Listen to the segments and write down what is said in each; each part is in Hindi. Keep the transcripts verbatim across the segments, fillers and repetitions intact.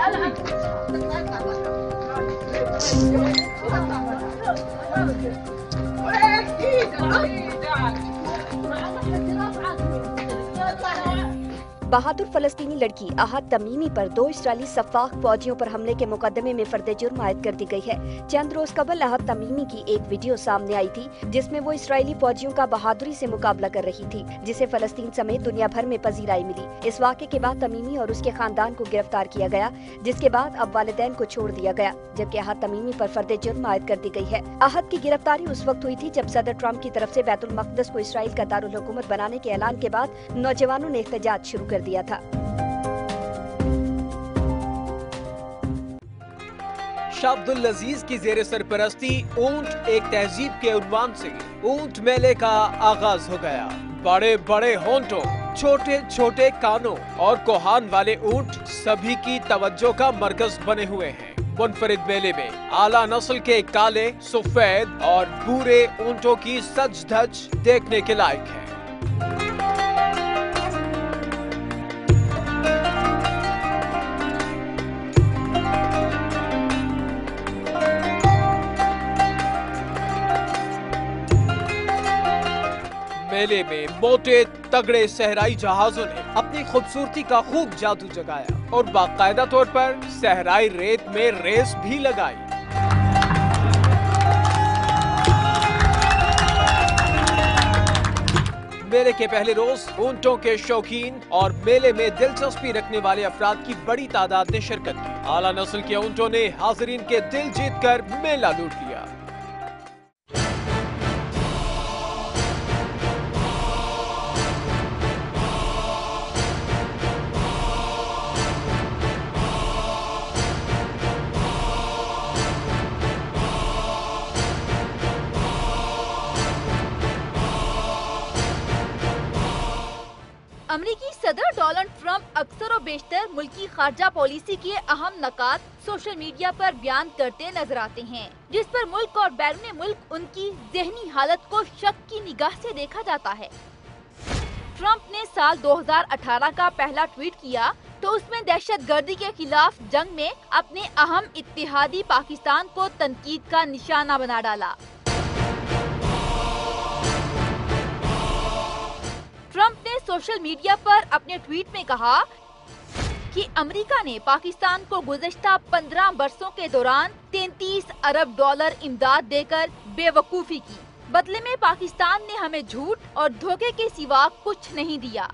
बहादुर फलस्तीनी लड़की आहत तमीमी पर दो इस्राएली सफाक फौजियों पर हमले के मुकदमे में फर्द जुर्म आयद कर दी गई है। चंद रोज कबल आहत तमीमी की एक वीडियो सामने आई थी जिसमें वो इस्राएली फौजियों का बहादुरी से मुकाबला कर रही थी, जिसे फलस्तीन समेत दुनिया भर में पजीराई मिली। इस वाक़े के बाद तमीमी और उसके खानदान को गिरफ्तार किया गया, जिसके बाद अब वालिदैन को छोड़ दिया गया, जबकि आहत तमीमी पर फर्द जुर्म आयद कर दी गई है। आहत की गिरफ्तारी उस वक्त हुई थी जब सदर ट्रम्प की तरफ से बैतुल मक़दस को इसराइल का दारुल हुकूमत बनाने के ऐलान के बाद नौजवानों ने एहतजाज शुरू कर दिया था। शाह अब्दुल लजीज की जेर सरपरस्ती ऊंट एक तहजीब के उन्वान से ऊंट मेले का आगाज हो गया। बड़े बड़े होंठों, छोटे छोटे कानों और कोहान वाले ऊंट सभी की तवज्जो का मरकज बने हुए हैं। मुनफरिद मेले में आला नस्ल के काले, सफेद और भूरे ऊंटों की सज धज देखने के लायक है। मेले में मोटे तगड़े सहराई जहाजों ने अपनी खूबसूरती का खूब जादू जगाया और बाकायदा तौर पर सहराई रेत में रेस भी लगाई। मेले के पहले रोज ऊंटों के शौकीन और मेले में दिलचस्पी रखने वाले अफराद की बड़ी तादाद ने शिरकत की। आला नस्ल के ऊंटों ने हाजिरीन के दिल जीतकर मेला लूट लिया। अमरीकी सदर डोनाल्ड ट्रंप अक्सर व बेशतर मुल्की खारजा पॉलिसी के अहम नकात सोशल मीडिया पर बयान करते नजर आते हैं, जिस पर मुल्क और बैरून मुल्क उनकी ज़हनी हालत को शक की निगाह से देखा जाता है। ट्रंप ने साल दो हज़ार अठारह का पहला ट्वीट किया तो उसमें दहशतगर्दी के खिलाफ जंग में अपने अहम इत्तेहादी पाकिस्तान को तनकीद का निशाना बना डाला। ट्रंप ने सोशल मीडिया पर अपने ट्वीट में कहा कि अमेरिका ने पाकिस्तान को गुज़श्ता पंद्रह वर्षों के दौरान तैंतीस अरब डॉलर इमदाद देकर बेवकूफ़ी की। बदले में पाकिस्तान ने हमें झूठ और धोखे के सिवा कुछ नहीं दिया।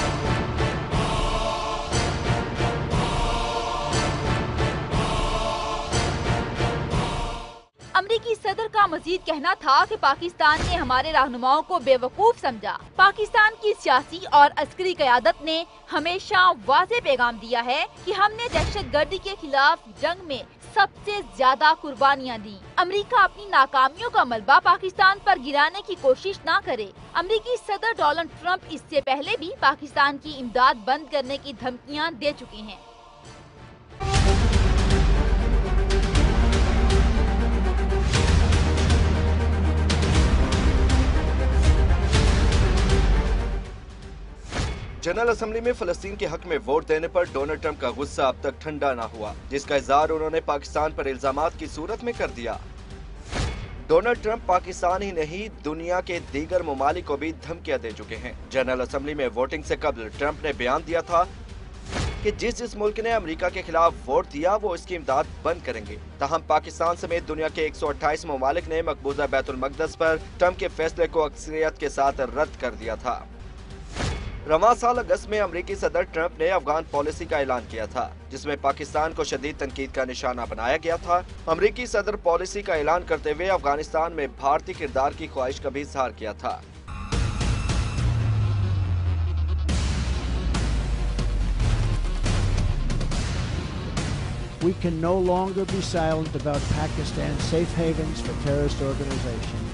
अमरीकी सदर का मजीद कहना था कि पाकिस्तान ने हमारे रहनुमाओं को बेवकूफ समझा। पाकिस्तान की सियासी और अस्करी क़यादत ने हमेशा वाज़ेह पैगाम दिया है कि हमने दहशतगर्दी के खिलाफ जंग में सबसे ज्यादा कुर्बानियां दी। अमेरिका अपनी नाकामियों का मलबा पाकिस्तान पर गिराने की कोशिश ना करे। अमरीकी सदर डोनाल्ड ट्रंप इससे पहले भी पाकिस्तान की इमदाद बंद करने की धमकियां दे चुके हैं। जनरल असेंबली में फलस्तीन के हक में वोट देने पर डोनाल्ड ट्रंप का गुस्सा अब तक ठंडा ना हुआ, जिसका इजहार उन्होंने पाकिस्तान पर इल्जामात की सूरत में कर दिया। डोनाल्ड ट्रंप पाकिस्तान ही नहीं दुनिया के दीगर ममालिक को भी धमकियां दे चुके हैं। जनरल असेंबली में वोटिंग से कबल ट्रंप ने बयान दिया था कि जिस जिस मुल्क ने अमेरिका के खिलाफ वोट दिया वो इसकी इमदाद बंद करेंगे। ताहम पाकिस्तान समेत दुनिया के एक सौ अट्ठाईस ममालिक ने मकबूजा बैतुल मक़दस पर ट्रंप के फैसले को अक्सरियत के साथ रद्द कर दिया था। रवां साल अगस्त में अमरीकी सदर ट्रंप ने अफगान पॉलिसी का ऐलान किया था, जिसमें पाकिस्तान को शदीद तनकीद का निशाना बनाया गया था। अमरीकी सदर पॉलिसी का ऐलान करते हुए अफगानिस्तान में भारतीय किरदार की ख्वाहिश का भी इजहार किया था। We can no longer be silent about Pakistan's safe havens for terrorist organizations.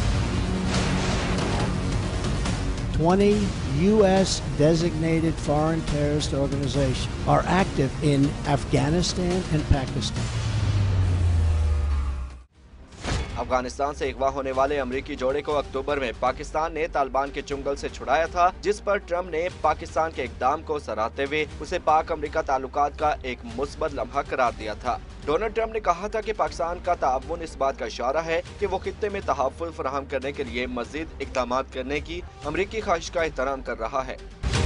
twenty U S designated foreign terrorist organizations are active in Afghanistan and Pakistan. Afghanistan से अगवा होने वाले अमरीकी जोड़े को अक्टूबर में पाकिस्तान ने तालिबान के चुंगल से छुड़ाया था, जिस पर ट्रंप ने पाकिस्तान के इकदाम को सराहते हुए उसे पाक अमेरिका ताल्लुकात का एक मुस्बत लम्हा करार दिया था। डोनाल्ड ट्रंप ने कहा था कि पाकिस्तान का ताउन इस बात का इशारा है कि वो खित्ते में तहफ़्फ़ुज़ फराहम करने के लिए मज़ीद इक़दाम करने की अमरीकी ख्वाहिश का एहतराम कर रहा है।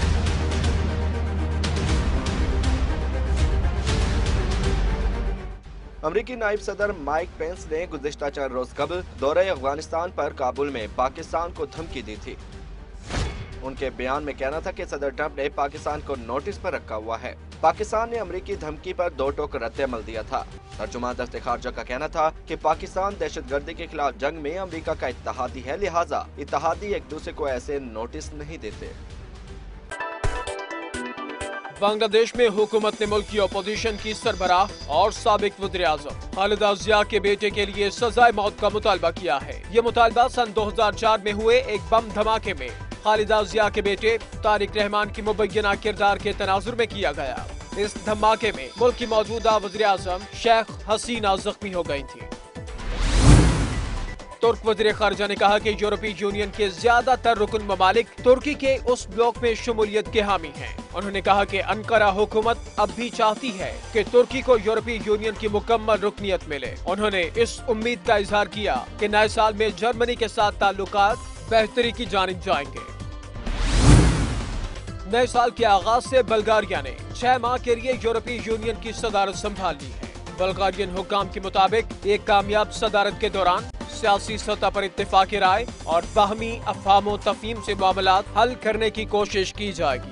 अमरीकी नायब सदर माइक पेंस ने गुज़िश्ता चार रोज कबल दौरे अफगानिस्तान पर काबुल में पाकिस्तान को धमकी दी थी। उनके बयान में कहना था कि सदर ट्रंप ने पाकिस्तान को नोटिस पर रखा हुआ है। पाकिस्तान ने अमरीकी धमकी पर दो टोक रद्द-ए-अमल दिया था। तर्जुमान दस्ते खारजा का कहना था कि पाकिस्तान दहशतगर्दी के खिलाफ जंग में अमरीका का इत्तहादी है, लिहाजा इत्तहादी एक दूसरे को ऐसे नोटिस नहीं देते। बांग्लादेश में हुकूमत ने मुल्क की अपोजिशन की सरबराह और साबिक वज़ीर-ए-आज़म खालिदा जिया के बेटे के लिए सजाए मौत का मुतालबा किया है। ये मुतालबा सन दो हजार चार में हुए एक बम धमाके में खालिदा जिया के बेटे तारिक रहमान की मुबैना किरदार के तनाजुर में किया गया। इस धमाके में मुल्क की मौजूदा वज़ीर-ए-आज़म शेख हसीना जख्मी हो गई थी। तुर्क वज़ीर खारजा ने कहा कि यूरोपीय यूनियन के ज्यादातर रुकन ममालिक तुर्की के उस ब्लॉक में शमूलियत के हामी हैं। उन्होंने कहा कि अंकारा हुकूमत अब भी चाहती है कि तुर्की को यूरोपीय यूनियन की मुकम्मल रुकनियत मिले। उन्होंने इस उम्मीद का इजहार किया कि नए साल में जर्मनी के साथ ताल्लुकात बेहतरी की जानिब जाएंगे। नए साल के आगाज से बुल्गारिया ने छह माह के लिए यूरोपीय यूनियन की सदारत संभाल ली है। बुल्गारियन हुक्काम के मुताबिक एक कामयाब सदारत के दौरान सियासी सतह पर इत्तेफाक राय और बाहमी अफहाम तफहीम से मामलात हल करने की कोशिश की जाएगी।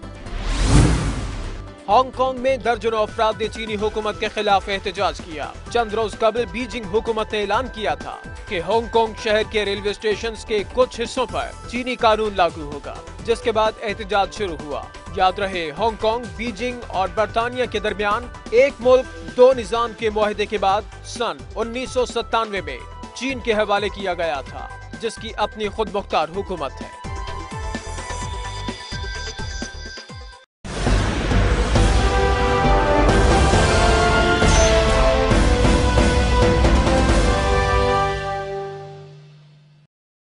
हांगकांग में दर्जनों अफराद ने चीनी हुकूमत के खिलाफ एहतजाज किया। चंद रोज कबल बीजिंग हुकूमत ने ऐलान किया था कि हांगकांग शहर के रेलवे स्टेशन के कुछ हिस्सों पर चीनी कानून लागू होगा, जिसके बाद एहतजाज शुरू हुआ। याद रहे, हांगकांग, बीजिंग और बरतानिया के दरमियान एक मुल्क दो निजाम के मुआहदे के बाद सन उन्नीस सौ सत्तानवे में चीन के हवाले किया गया था, जिसकी अपनी खुद मुख्तार हुकूमत है।